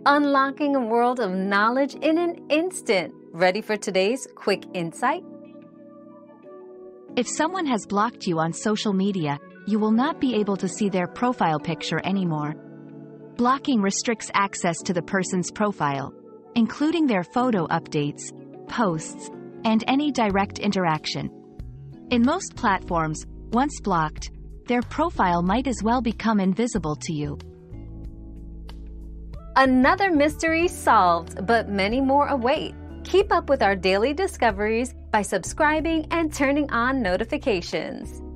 unlocking a world of knowledge in an instant. Ready for today's quick insight? If someone has blocked you on social media, you will not be able to see their profile picture anymore. Blocking restricts access to the person's profile, including their photo updates, posts, and any direct interaction. In most platforms, once blocked, their profile might as well become invisible to you. Another mystery solved, but many more await. Keep up with our daily discoveries by subscribing and turning on notifications.